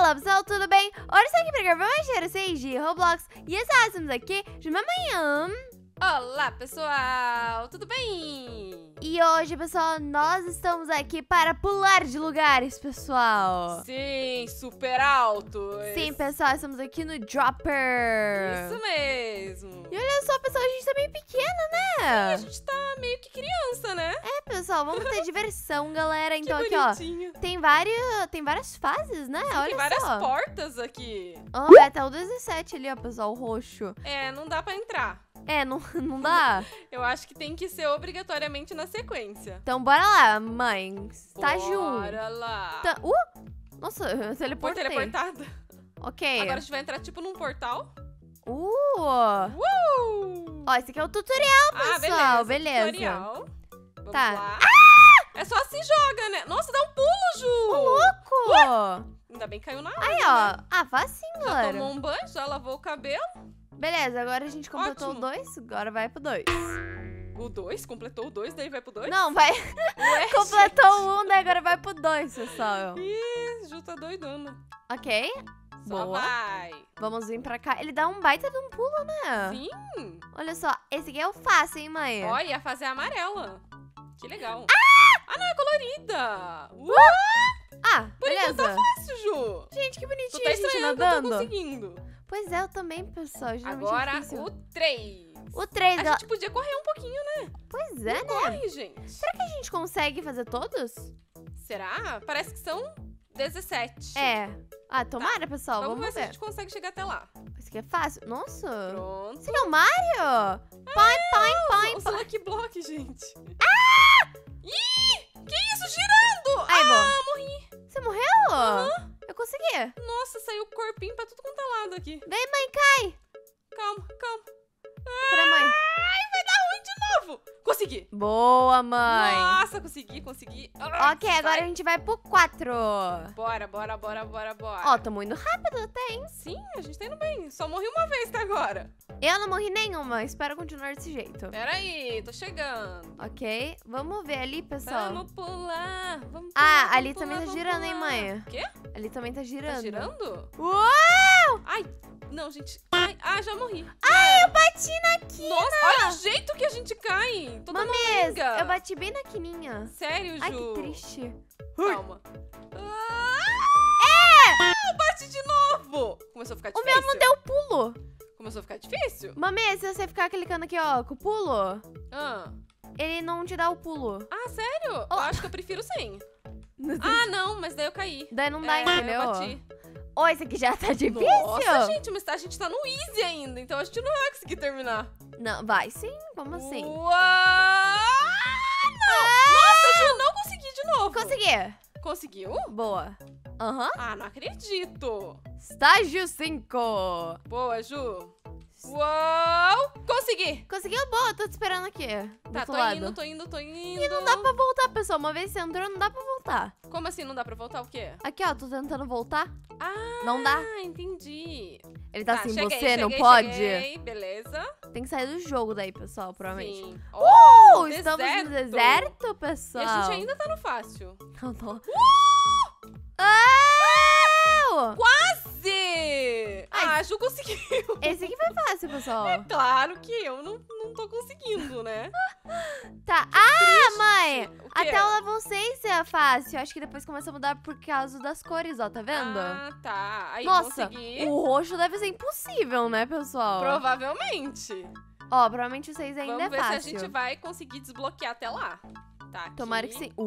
Fala pessoal, tudo bem? Hoje estou aqui para gravar mais Gera 6 de Roblox e estamos aqui de manhã. Olá pessoal, tudo bem? E hoje, pessoal, nós estamos aqui para pular de lugares, pessoal. Sim, super altos. Sim, pessoal, estamos aqui no Dropper. Isso mesmo. E olha só, pessoal, a gente tá meio pequena, né? A gente tá meio que criança, né? É, pessoal, vamos ter diversão, galera. Então que aqui, bonitinho. ó, tem várias fases, né? Sim, Olha tem várias só. portas aqui. Oh, vai até o 17 ali, ó, pessoal, o roxo. É, não dá pra entrar. É, não dá? Eu acho que tem que ser obrigatoriamente na sequência. Então bora lá, mãe. Estágio 1. Bora lá. Nossa, eu Foi teleportei. teleportada. Ok. Agora a gente vai entrar tipo num portal. Ó, esse aqui é o tutorial, pessoal. Beleza. Tutorial. Vamos Tá. lá. É só se joga, né? Nossa, dá um pulo, Ju! Louco! Ainda bem que caiu na água. Aí, ó. Ah, facinho, Já galera. tomou um banho, já lavou o cabelo. Beleza, agora a gente completou Ótimo. o 2, agora vai pro 2. O 2, completou o 2, daí vai pro 2? Não, vai. Ué, Completou o 1, daí agora vai pro 2, pessoal. Ih, Ju tá doidando. Ok. Só Boa. vai. Vamos vir pra cá. Ele dá um baita de um pulo, né? Sim. Olha só, esse aqui é o fácil, hein, mãe? Ó, ia fazer amarela. Que legal. Ah, não, é colorida. Ah, Por enquanto beleza. tá fácil, Ju. Gente, que Tu bonitinho tá a gente estranhando que eu tô nadando. conseguindo. Pois é, eu também, pessoal. Geralmente é Agora difícil. o 3. O 3, A gente podia correr um pouquinho, né? pois é, né? Corre, gente. Será que a gente consegue fazer todos? Será? Parece que são 17. É. Ah, tomara, pessoal. Vamos ver Vamos se a ver. gente consegue chegar até lá. Esse aqui é fácil. Nossa. Pronto. Esse aqui é o Mario? Põe. Nossa, Lucky Block, gente. Ah! Ih! Que isso? Girando! Aí, Ah, morri. Você morreu? Aham. Eu consegui. Nossa, saiu o corpinho pra tudo quanto é lado aqui. Vem, mãe, cai. Calma, calma. Pera, mãe. Ai, vai dar ruim de novo. Consegui. Boa, mãe. Nossa, consegui. Ah, Ok, agora a sai. gente vai pro 4. Bora. Ó, tamo indo rápido até, hein? Sim, a gente tá indo bem. Só morri uma vez até agora. Eu não morri nenhuma. Espero continuar desse jeito. Pera aí, tô chegando. Ok, vamos ver ali, pessoal. Vamos pular. Vamos pular, Ah, vamos ali pular, também tá vamos girando, hein, pular. mãe? O quê? Ali também tá girando. Tá girando? Uau! Ai, não, gente. Ai, já morri. Ai, eu bati na quina. Nossa, olha o jeito que a gente cai. Toda Mames, molenga. eu bati bem na quininha. Sério, Ju? Ai, que triste. Calma. Bate de novo. Começou a ficar O difícil. meu não deu pulo. Começou a ficar difícil. Mami, se você ficar clicando aqui, ó, com o pulo, Ah, ele não te dá o pulo. sério? Oh. Eu acho que eu prefiro sem. Ah, não, mas daí eu caí. Daí não dá, É, entendeu? eu bati. Ô, esse aqui já tá difícil. Nossa, gente, mas a gente tá no easy ainda, então a gente não vai conseguir terminar. Não, vai sim, como assim? Uau! Não! Nossa, Ju, não consegui de novo. Consegui. Conseguiu? Boa. Aham. Ah, não acredito. Estágio 5. Boa, Ju. Uau! Consegui! Conseguiu? Boa, tô te esperando aqui. Do Tá, outro tô lado. indo. E não dá pra voltar, pessoal. Uma vez você entrou, não dá pra voltar. Como assim não dá pra voltar o quê? Aqui, ó, tô tentando voltar. Ah, Não dá. entendi. Ele tá assim, cheguei, você não cheguei, pode? cheguei, beleza. Tem que sair do jogo daí, pessoal, provavelmente. Sim. Estamos no deserto. deserto, E pessoal. a gente ainda tá no fácil. Não tô. Quase! Ai. Ah, Ju conseguiu. Esse aqui foi fácil, pessoal. Claro que eu não tô conseguindo, né? Tá. Ah, mãe! O quê? Até o level 6 é fácil. Acho que depois começa a mudar por causa das cores, ó. Tá vendo? Ah, tá. Aí Nossa, consegui. o roxo deve ser impossível, né, pessoal? Provavelmente. Ó, provavelmente o 6 ainda Vamos é ver fácil. se a gente vai conseguir desbloquear até lá. Tá aqui. Tomara que sim.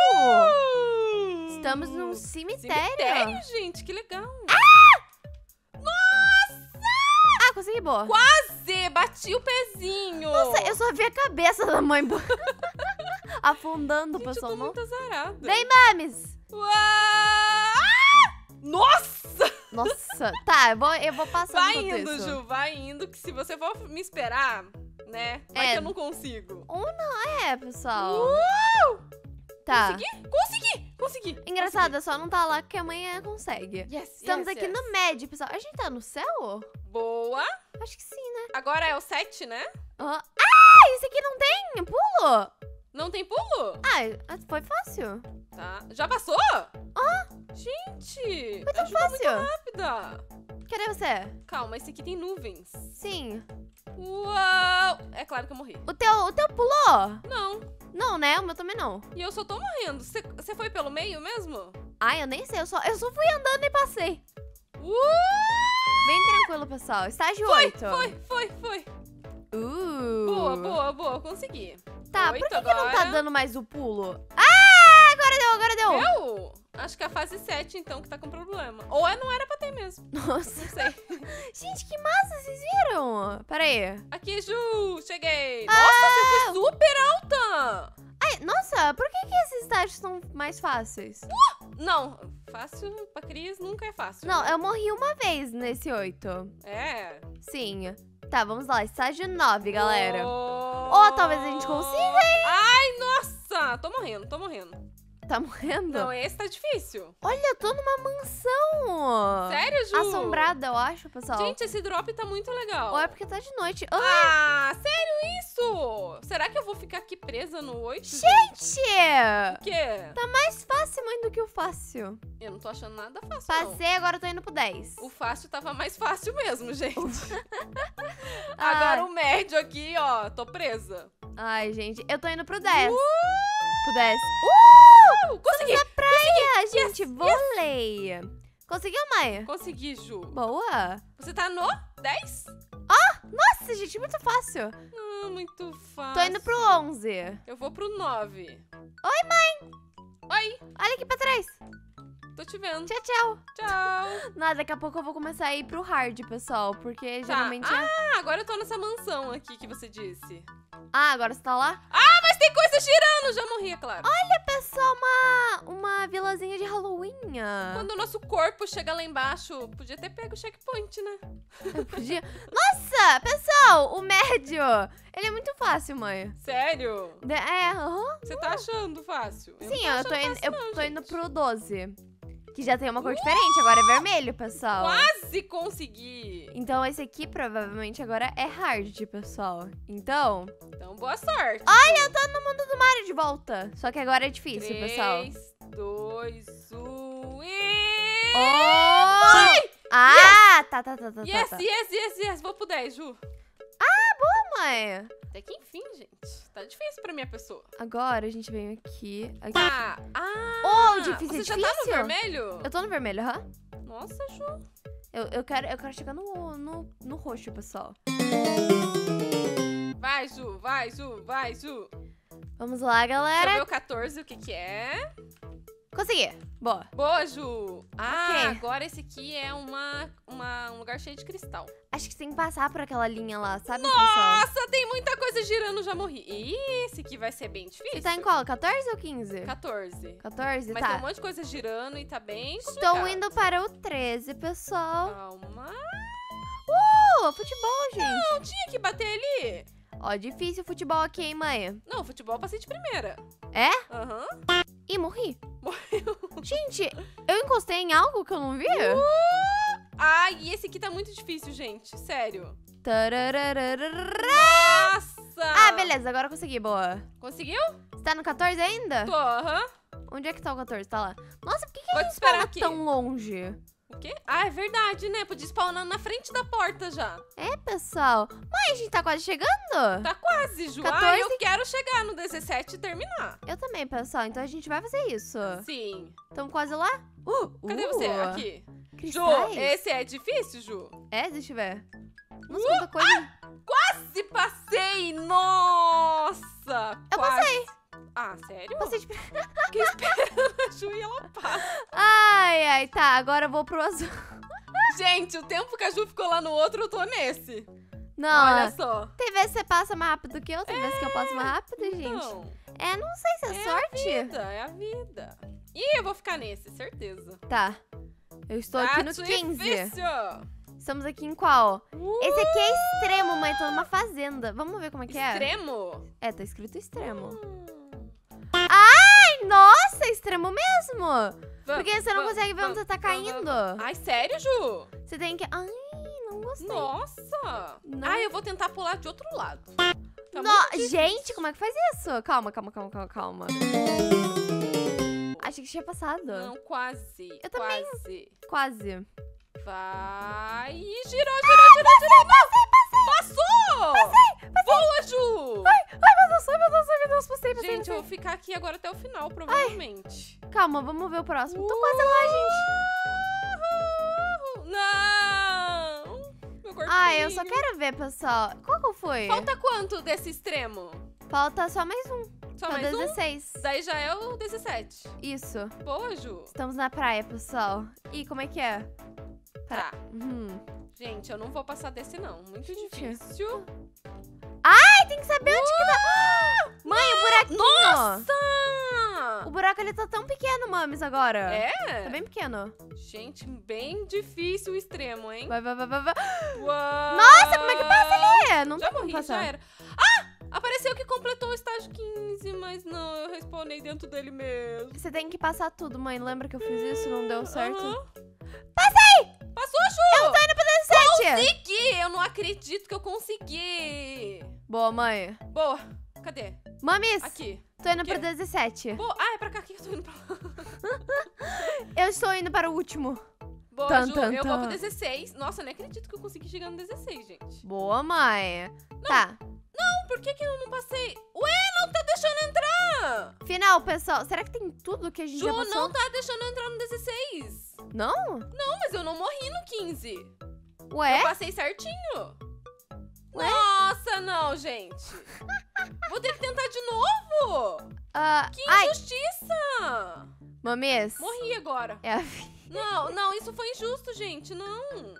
Estamos num cemitério. Cemitério, gente. Que legal. Ah, consegui, boa. Quase! Bati o pezinho. Nossa, eu só vi a cabeça da mãe afundando, Gente, pessoal. eu tô Não... muito azarada. Vem, mames! Uau! Nossa! Nossa, tá, eu vou passar Vai enquanto indo, isso. Ju. Vai indo, que se você for me esperar, né? Vai É. que eu não consigo. É, pessoal. Tá. Consegui. Engraçado, só não tá lá que amanhã consegue. Yes, Estamos yes, aqui yes. no médio, pessoal. A gente tá no céu? Boa. Acho que sim, né? Agora é o 7, né? Ah, esse aqui não tem pulo? Não tem pulo? Ah, foi fácil. Tá. Já passou? Gente! Foi tão a Ju tá muito fácil. rápida. Cadê você? Calma, esse aqui tem nuvens. Sim. Uau! É claro que eu morri. O teu pulou? Não. Não, né? O meu também não. E eu só tô morrendo. Você foi pelo meio mesmo? Ai, eu nem sei. Eu só fui andando e passei. Bem tranquilo, pessoal. Estágio 8. Foi. Boa. Consegui. Tá, 8 por que não tá agora. dando mais o pulo? Ah, agora deu. Eu? Acho que é a fase 7, então, que tá com problema. Ou não era pra ter mesmo. Nossa. Não sei. Gente, que massa, vocês viram? Pera aí. Aqui, Ju, cheguei. Nossa, você foi super alta. Ai, nossa, por que esses estágios são mais fáceis? Não, fácil pra Cris nunca é fácil. Não, né? eu morri uma vez nesse 8. É. Sim. Tá, vamos lá. Estágio 9, galera. Oh, talvez a gente consiga, hein? Ai, nossa, tô morrendo. Tá morrendo? Não, esse tá difícil. Olha, eu tô numa mansão. Sério, Ju? Assombrada, eu acho, pessoal. Gente, esse drop tá muito legal. Ou é porque tá de noite. Ah, sério isso? Será que eu vou ficar aqui presa no 8? Gente! O quê? Tá mais fácil, mãe, do que o fácil. Eu não tô achando nada fácil, não. Passei, agora eu tô indo pro 10. O fácil tava mais fácil mesmo, gente. Ai. Agora o médio aqui, ó, tô presa. Ai, gente, eu tô indo pro 10. Pro 10. Consegui! Na praia, gente, vôlei. Conseguiu, Maia? Consegui, Ju. Boa. Você tá no 10? Nossa, gente, muito fácil. Muito fácil. Tô indo pro 11. Eu vou pro 9. Oi, mãe. Oi, Olha aqui pra trás. tô te vendo. Tchau, tchau. Tchau. Nada, daqui a pouco eu vou começar a ir pro hard, pessoal. Porque Tá. geralmente é... Ah, agora eu tô nessa mansão aqui que você disse. Ah, agora você tá lá? Mas tem coisa girando! Já morri, é claro. Olha, pessoal, uma vilazinha de Halloween. Quando o nosso corpo chega lá embaixo, podia ter pego o checkpoint, né? Eu podia... Nossa, pessoal, o médio. Ele é muito fácil, mãe. Sério? Aham. Você tá achando fácil? Sim, não eu tô, achando indo, fácil, eu não, tô indo gente. pro 12. Que já tem uma cor diferente, agora é vermelho, pessoal. Quase consegui! Então esse aqui provavelmente agora é hard, pessoal. Então, Então, boa sorte! olha, eu tô no mundo do Mario de volta. Só que agora é difícil, pessoal. 3, 2, 1 e... Oh! Ah, tá. Yes! Vou pro 10, Ju. Mãe. Até que enfim, gente. Tá difícil pra minha pessoa. Agora a gente vem aqui. Tá. Oh, difícil, Você é já tá no difícil? vermelho? Eu tô no vermelho, aham. Nossa, Ju. Eu quero chegar no roxo, pessoal. Vai, Ju. Vamos lá, Deixa eu galera. ver o 14, o que que é. Consegui. Boa. Boa, Ju. Ok. Agora esse aqui é um lugar cheio de cristal. Acho que você tem que passar por aquela linha lá, sabe, pessoal? Nossa, tem muita coisa girando, já morri. Ih, esse aqui vai ser bem difícil. Você tá em qual? 14 ou 15? 14. 14, Mas tá. tem um monte de coisa girando e tá bem complicado. Estou indo para o 13, pessoal. Calma. Futebol, gente. Não tinha que bater ali. Ó, difícil futebol aqui, hein, mãe? Não, futebol eu passei de primeira. É? Aham. Ih, morri. Morreu. Gente, eu encostei em algo que eu não vi? E esse aqui tá muito difícil, gente. Sério. Tararararara. Nossa! Ah, beleza, agora eu consegui, boa. Conseguiu? Você tá no 14 ainda? Tô, aham. Onde é que tá o 14? Tá lá. Nossa, por que Vou te ele esperar spawna aqui. tão longe? O quê? Ah, é verdade, né? Podia spawnar na frente da porta já. É, pessoal. Mãe, a gente tá quase chegando? Tá quase, Ju. 14. Eu quero chegar no 17 e terminar. Eu também, pessoal. Então a gente vai fazer isso. Sim. Estamos quase lá? Cadê você? Aqui. Cristais? Ju, esse é difícil, Ju? É, deixa eu ver. Nossa, quanta coisa. Quase passei! Nossa! Eu passei. Ah, sério? Passei de... Fiquei esperando a Ju e ela passa. Ai, tá. Agora eu vou pro azul. Gente, o tempo que a Ju ficou lá no outro, eu tô nesse. Não, Olha só. tem vezes que você passa mais rápido que eu, tem vezes que eu passo mais rápido, gente. Então, Não sei se é sorte. é a vida. Ih, eu vou ficar nesse, certeza. Tá. Eu estou aqui no 15. Difícil. Estamos aqui em qual? Esse aqui é extremo, mãe. Tô numa fazenda. Vamos ver como é que é? Extremo? É, tá escrito extremo. Ai, nossa, é extremo mesmo. Porque você não consegue ver onde você tá caindo. Ai, sério, Ju? Você tem que... Ai, não gostei. Nossa. Não. Ai, eu vou tentar pular de outro lado. Tá muito difícil. Gente, como é que faz isso? Calma. Achei que tinha passado. Não, quase. Eu também. Quase. Vai. E girou. Passou! Boa, Ju! Ai, meu Deus, passei. Gente, eu vou ficar aqui agora até o final, provavelmente. Calma, vamos ver o próximo. Tô quase lá, gente. Não! Meu corpinho. Ai, eu só quero ver, pessoal. Qual que foi? Falta quanto desse extremo? Falta só mais um. Só Tá mais um? 16. Daí já é o 17. Isso. Boa, Ju. Estamos na praia, pessoal. Ih, como é que é? Tá. Uhum. Gente, eu não vou passar desse, não. Muito Gente. difícil. Ai, tem que saber onde que tá. Mãe, o buraquinho. Nossa! O buraco, ele tá tão pequeno, Mames, agora. É? Tá bem pequeno. Gente, bem difícil o extremo, hein? Vai. Uau! Nossa, como é que passa ali? Não Já tem como morri, passar. já era. Ah! Apareceu que completou o estágio 15, mas não, eu respawnei dentro dele mesmo. Você tem que passar tudo, mãe. Lembra que eu fiz isso? Não deu certo? Aham. Passei! Passou, Ju! Eu tô indo pro 17! Consegui! Eu não acredito que eu consegui! Boa, mãe. Boa! Cadê? Mames, Aqui. tô indo Aqui. pro 17. Boa! Ah, é pra cá que eu tô indo pra lá. Eu estou indo para o último. Boa, Tan, Ju, tan, eu vou tan. pro 16. Nossa, eu nem acredito que eu consegui chegar no 16, gente. Boa, mãe. Tá. Por que eu não passei? Ué, não tá deixando entrar! Final, pessoal. Será que tem tudo que a gente Ju, já passou? não tá deixando entrar no 16. Não? Não, mas eu não morri no 15. Ué? Eu passei certinho. Ué? Nossa, não, gente. Vou ter que tentar de novo. Que Ai, injustiça. Mames. Morri agora. É a... Não, isso foi injusto, gente. Não.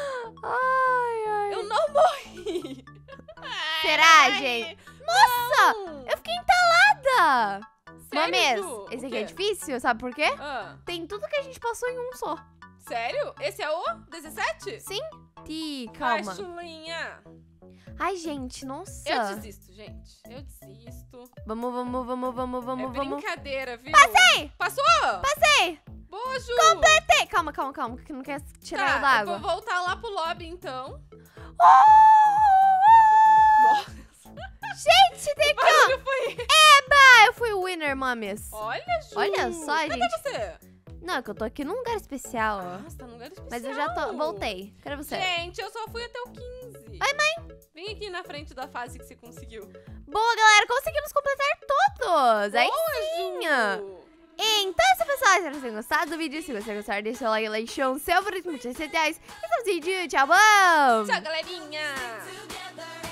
Ai. Eu não morri. Será, Ai, gente? Nossa! não. Eu fiquei entalada. Sério, Mames, Ju? esse O aqui é quê? difícil, sabe por quê? Ah, Tem tudo que a gente passou em um só. sério? Esse é o 17? Sim? Ih, Ai, calma. chulinha. Ai, gente, nossa. Eu desisto, gente. Eu desisto. Vamos. É brincadeira, viu? Passei! Passou? Passei! Boa, Ju. Completei! Calma, que não quer tirar Tá, da eu água. vou voltar lá pro lobby, então. Nossa! Gente, tem Que aqui, ó. barulho foi? Eba! Eu fui o winner, Mames. Olha, Ju. Olha só, Cadê gente. você? Não, é que eu tô aqui num lugar especial, ó. Nossa, tá num lugar especial. Mas eu já tô... Voltei. Cadê você? Gente, eu só fui até o 15. Oi, mãe. Vem aqui na frente da fase que você conseguiu. Boa, galera. Conseguimos completar todos. Aí Boa, sim. Ju. Então, é isso, pessoal. Espero que vocês tenham gostado do vídeo. Se você gostar, deixa o like, seu favorito, muitas redes sociais. E tchau, tchau, bom! Tchau, galerinha.